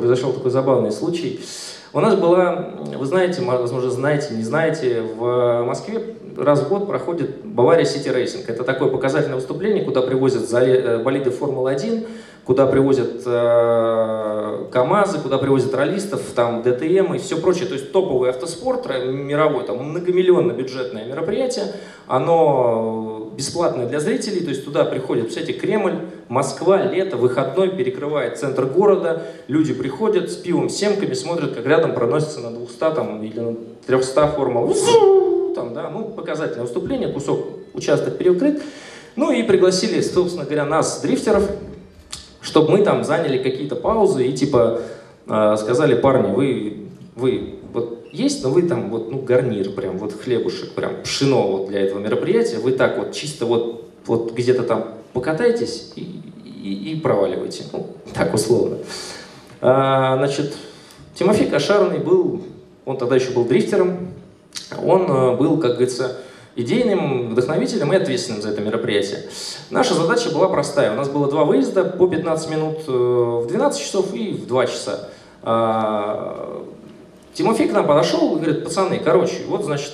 произошел такой забавный случай. У нас была, вы знаете, возможно, знаете, не знаете, в Москве раз в год проходит Бавария Сити Рейсинг. Это такое показательное выступление, куда привозят болиды Формулы-1, куда привозят КАМАЗы, куда привозят раллистов, там ДТМ и все прочее. То есть топовый автоспорт мировой, там многомиллионное бюджетное мероприятие, оно бесплатное для зрителей, то есть туда приходят, представляете, Кремль, Москва, лето, выходной, перекрывает центр города, люди приходят с пивом, семками, смотрят, как рядом проносится на 200 там, или на 300 формул. Там, да, ну, показательное выступление, участок перекрыт. Ну и пригласили, собственно говоря, нас, дрифтеров, чтобы мы там заняли какие-то паузы и типа сказали: парни, вы вот есть, но вы там вот, ну, гарнир, прям вот хлебушек, прям пшено вот для этого мероприятия, вы так вот чисто вот где-то там покатайтесь и проваливайте, ну, так условно. Значит, Тимофей Кошарный был, он тогда еще был дрифтером, он был, как говорится, идейным вдохновителем и ответственным за это мероприятие. Наша задача была простая. У нас было 2 выезда по 15 минут в 12 часов и в 2 часа. Тимофей к нам подошел и говорит: пацаны, короче, вот, значит,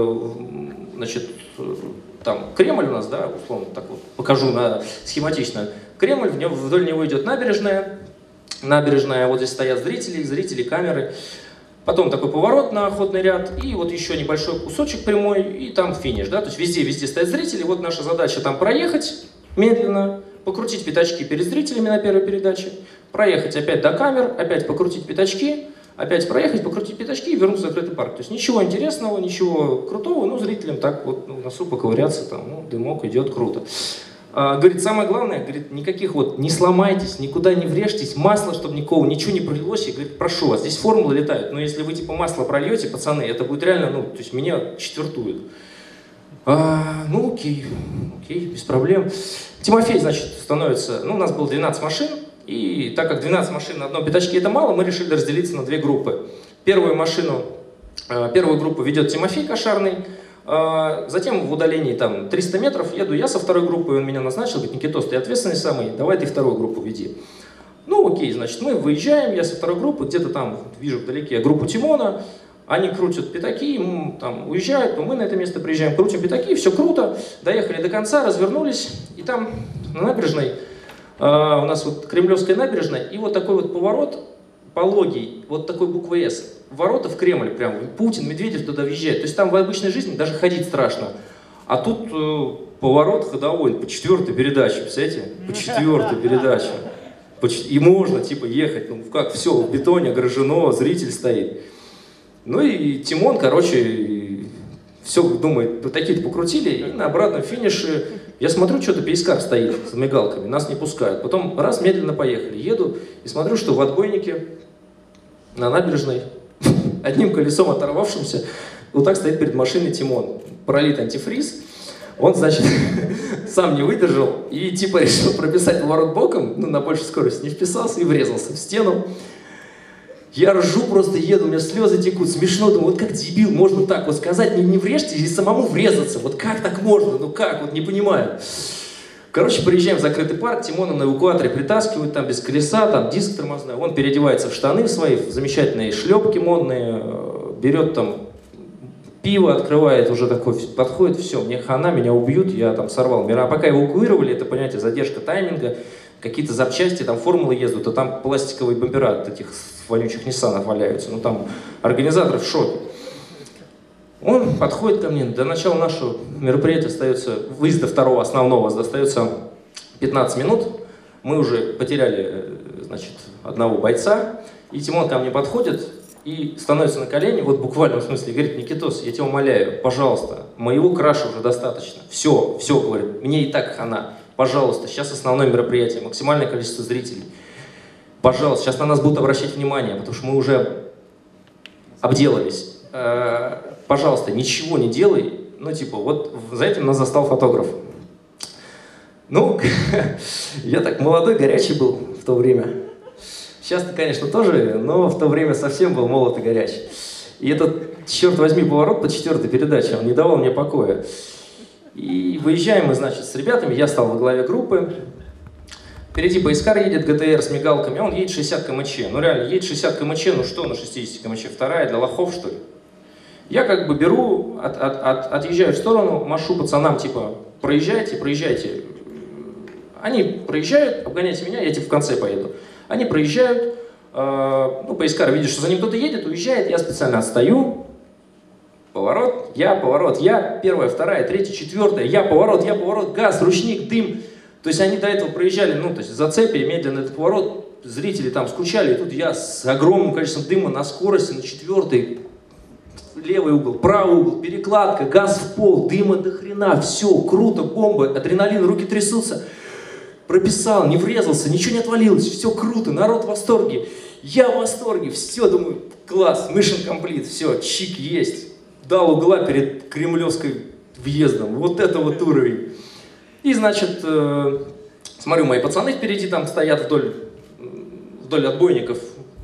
там Кремль у нас, да, условно, так вот покажу схематично. Кремль, вдоль него идет набережная, вот здесь стоят зрители, камеры. Потом такой поворот на охотный ряд, и вот еще небольшой кусочек прямой, и там финиш, да, то есть везде стоят зрители, вот наша задача там проехать медленно, покрутить пятачки перед зрителями на первой передаче, проехать опять до камер, опять покрутить пятачки, опять проехать, покрутить пятачки и вернуться в закрытый парк. То есть ничего интересного, ничего крутого, ну, зрителям так вот, ну, в носу поковыряться, там, ну, дымок идет круто. Говорит, самое главное, говорит, никаких вот, не сломайтесь, никуда не врежьтесь, масла, чтобы ничего не пролилось. И говорит, прошу вас, здесь формулы летают, но если вы типа масло прольете, пацаны, это будет реально, ну, то есть меня четвертует. Ну, окей, без проблем. Тимофей, значит, становится, ну, у нас было 12 машин, и так как 12 машин на одном пятачке это мало, мы решили разделиться на 2 группы. Первую группу ведет Тимофей Кошарный. Затем в удалении там 300 метров еду я со второй группой, он меня назначил, говорит: Никитос, ты ответственный самый, давай ты вторую группу веди. Ну окей, значит, мы выезжаем, я со второй группы, где-то там вижу вдалеке группу Тимона, они крутят пятаки, там уезжают, но мы на это место приезжаем, крутим пятаки, все круто, доехали до конца, развернулись, и там на набережной, у нас вот Кремлевская набережная, и вот такой вот поворот пологий, вот такой буквой «С». Ворота в Кремль прям, Путин, Медведев туда въезжает. То есть там в обычной жизни даже ходить страшно. А тут поворот ходовой по 4-й передаче, представляете? По 4-й передаче. И можно типа ехать, ну как, все, в бетоне огражено, зритель стоит. Ну и Тимон, короче, все думает, вот такие-то покрутили, и на обратном финише я смотрю, что-то Пейскар стоит с мигалками, нас не пускают. Потом раз, медленно поехали, еду и смотрю, что в отбойнике на набережной одним колесом оторвавшимся, вот так стоит перед машиной Тимон. Пролит антифриз. Он, значит, сам не выдержал и типа решил прописать поворот боком, ну, на большей скорости не вписался и врезался в стену. Я ржу, просто еду, у меня слезы текут, смешно, думаю, вот как дебил можно так вот сказать, не врежьте и самому врезаться, вот как так можно, ну как, вот не понимаю. Короче, приезжаем в закрытый парк, Тимона на эвакуаторе притаскивают, там без колеса, там диск тормозной. Он переодевается в штаны свои, в замечательные шлепки модные, берет там пиво, открывает, уже такой, подходит, все, мне хана, меня убьют, я там сорвал мира. А пока эвакуировали, это, понятие, задержка тайминга, какие-то запчасти, там формулы ездят, а там пластиковые бампера от этих вонючих Ниссанов валяются. Ну там организаторы в шоке. Он подходит ко мне, до начала нашего мероприятия остается, выезда второго основного, остается 15 минут. Мы уже потеряли, значит, одного бойца. И Тимон ко мне подходит и становится на колени, вот буквально в смысле, говорит: Никитос, я тебя умоляю, пожалуйста, моего краша уже достаточно. Все, говорит, мне и так хана. Пожалуйста, сейчас основное мероприятие, максимальное количество зрителей. Пожалуйста, сейчас на нас будут обращать внимание, потому что мы уже обделались. Пожалуйста, ничего не делай. Ну, типа, вот за этим нас застал фотограф. Ну, я так молодой, горячий был в то время. Сейчас-то, конечно, тоже, но в то время совсем был молод и горячий. И этот, черт возьми, поворот по 4-й передаче, он не давал мне покоя. И выезжаем мы, значит, с ребятами, я стал во главе группы. Впереди Пейскар едет, ГТР с мигалками, а он едет 60 км/ч. Ну реально, едет 60 км/ч, ну что на 60 км/ч? Вторая для лохов, что ли? Я как бы беру, отъезжаю в сторону, машу пацанам, типа, проезжайте, проезжайте. Они проезжают, обгоняйте меня, я типа в конце поеду. Они проезжают, ну, Пейскар видит, что за ним кто-то едет, уезжает, я специально отстаю. Поворот, я, первая, вторая, третья, четвертая, я, поворот, газ, ручник, дым. То есть они до этого проезжали, ну, то есть в зацепе, медленно этот поворот, зрители там скучали, и тут я с огромным количеством дыма на скорости, на четвертой, левый угол, правый угол, перекладка, газ в пол, дыма до хрена, все, круто, бомба, адреналин, руки трясутся. Прописал, не врезался, ничего не отвалилось, все круто, народ в восторге. Я в восторге, все, думаю, класс, mission complete, все, чик есть. Дал угла перед кремлевской въездом, вот это вот уровень. И, значит, смотрю, мои пацаны впереди там стоят вдоль отбойников.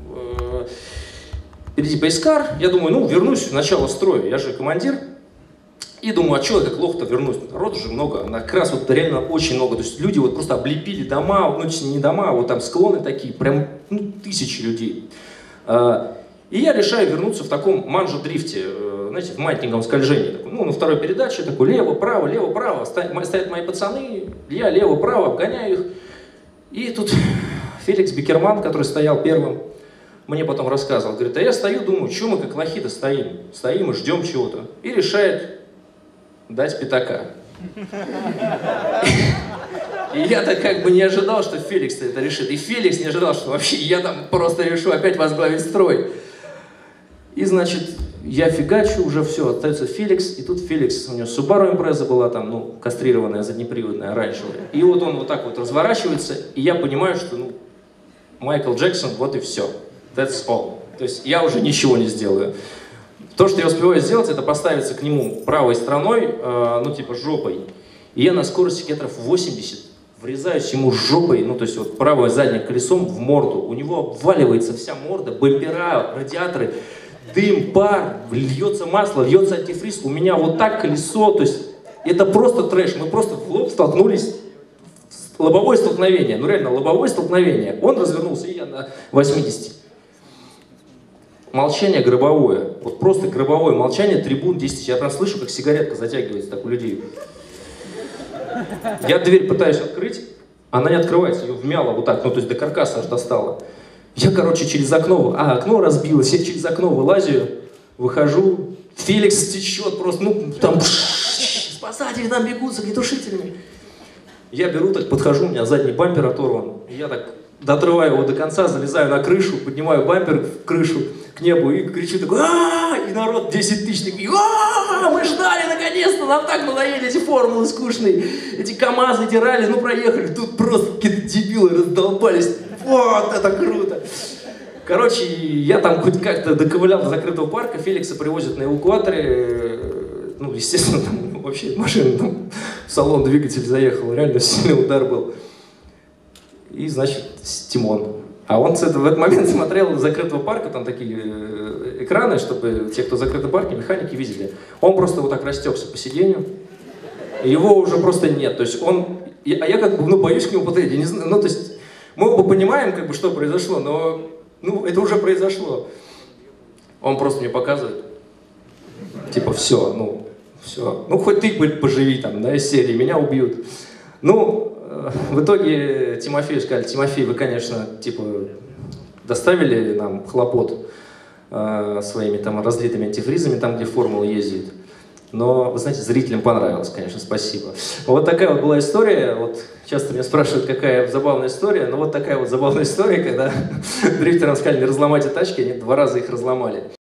Впереди Пейскар, я думаю, ну, вернусь в начало строя, я же командир. И думаю, а что я как лох-то вернусь? Народу же много, как раз вот реально очень много. То есть люди вот просто облепили дома, ну не дома, а вот там склоны такие, прям ну, тысячи людей. И я решаю вернуться в таком манжо-дрифте, знаете, в маятниковом скольжении. Ну, на второй передаче такой лево-право, стоят мои пацаны, я лево-право обгоняю их. И тут Феликс Бекерман, который стоял первым, мне потом рассказывал, говорит, а я стою, думаю, что мы как лохи-то стоим и ждем чего-то. И решает дать пятака. И я-то как бы не ожидал, что Феликс это решит. И Феликс не ожидал, что вообще я там просто решу опять возглавить строй. И, значит, я фигачу, уже все, остается Феликс. И тут Феликс, у него Subaru Impreza была там, ну, кастрированная, заднеприводная, оранжевая. И вот он вот так вот разворачивается, и я понимаю, что, ну, Майкл Джексон, вот и все. That's all. То есть я уже ничего не сделаю. То, что я успеваю сделать, это поставиться к нему правой стороной, ну типа жопой. И я на скорости километров 80 врезаюсь ему жопой, ну то есть вот правое заднее колесом в морду. У него обваливается вся морда, бампера, радиаторы, дым, пар, льется масло, льется антифриз. У меня вот так колесо, то есть это просто трэш. Мы просто в лоб столкнулись, лобовое столкновение, ну реально лобовое столкновение. Он развернулся, и я на 80. Молчание гробовое, вот просто гробовое молчание, трибун 10. Я прям слышу, как сигаретка затягивается так у людей. Я дверь пытаюсь открыть, она не открывается, ее вмяло вот так, ну то есть до каркаса аж достала. Я, короче, через окно, окно разбилось, я через окно вылазю, выхожу, Феликс течет просто, ну там, спасатели там бегут с огнетушителями. Я беру, так подхожу, у меня задний бампер оторван, я так дотрываю его до конца, залезаю на крышу, поднимаю бампер в крышу к небу и кричу такой, и народ 10 тысяч такие, мы ждали наконец-то, нам так надоели эти формулы скучные, эти КамАЗы, эти ралли, ну проехали, тут просто какие-то дебилы раздолбались, вот это круто. Короче, я там хоть как-то доковылял до закрытого парка, Феликса привозят на эвакуаторе, ну, естественно, там вообще машина там в салон двигатель заехал, реально сильный удар был. И, значит, Тимон. А он в этот момент смотрел из закрытого парка, там такие экраны, чтобы те, кто в закрытом парке, механики видели. Он просто вот так растекся по сиденью, его уже просто нет. То есть он... А я как бы, ну, боюсь к нему подойти, не знаю, ну, то есть мы оба понимаем, как бы, что произошло, но, ну, это уже произошло. Он просто мне показывает, типа, все, ну, хоть ты поживи там, да, из серии, меня убьют. Ну, в итоге Тимофею сказали, Тимофей, вы, конечно, типа, доставили нам хлопот своими там разлитыми антифризами, там, где формула ездит. Но, вы знаете, зрителям понравилось, конечно, спасибо. Вот такая вот была история. Вот часто меня спрашивают, какая забавная история. Но вот такая вот забавная история, когда дрифтерам сказали, не разломайте тачки, они 2 раза их разломали.